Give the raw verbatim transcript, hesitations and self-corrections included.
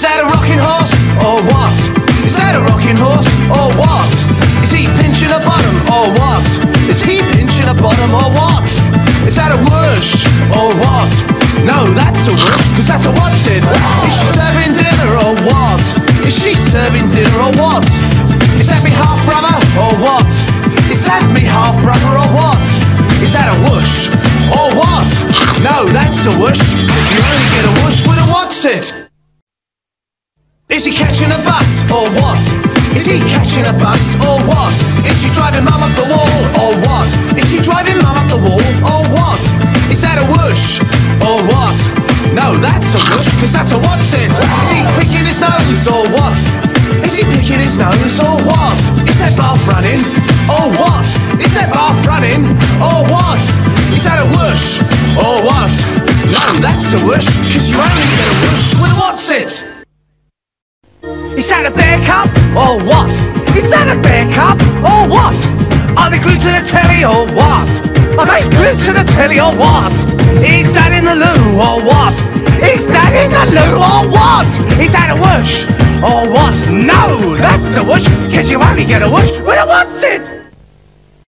Is that a rocking horse, or what? Is that a rocking horse, or what? Is he pinching a bottom, or what? Is he pinching a bottom, or what? Is that a whoosh, or what? No, that's a whoosh, cause that's a Wotsit. Is she serving dinner, or what? Is she serving dinner, or what? Is that me half brother, or what? Is that me half brother, or what? Is that a whoosh, or what? No, that's a whoosh, cause you only get a whoosh with a Wotsit. Is he catching a bus, or what? Is he catching a bus, or what? Is she driving mum up the wall, or what? Is she driving mum up the wall, or what? Is that a whoosh, or what? No, that's a whoosh, cause that's a Wotsit. Is he picking his nose, or what? Is he picking his nose, or what? Is that bath running, or what? Is that bath running, or what? Is that a whoosh, or what? No, that's a whoosh, cause you only get a whoosh with a Wotsit. Is that a bear cup, or what? Is that a bear cup, or what? Are they glued to the telly, or what? Are they glued to the telly, or what? Is that in the loo, or what? Is that in the loo, or what? Is that a whoosh, or what? No, that's a whoosh, cause you only get a whoosh with a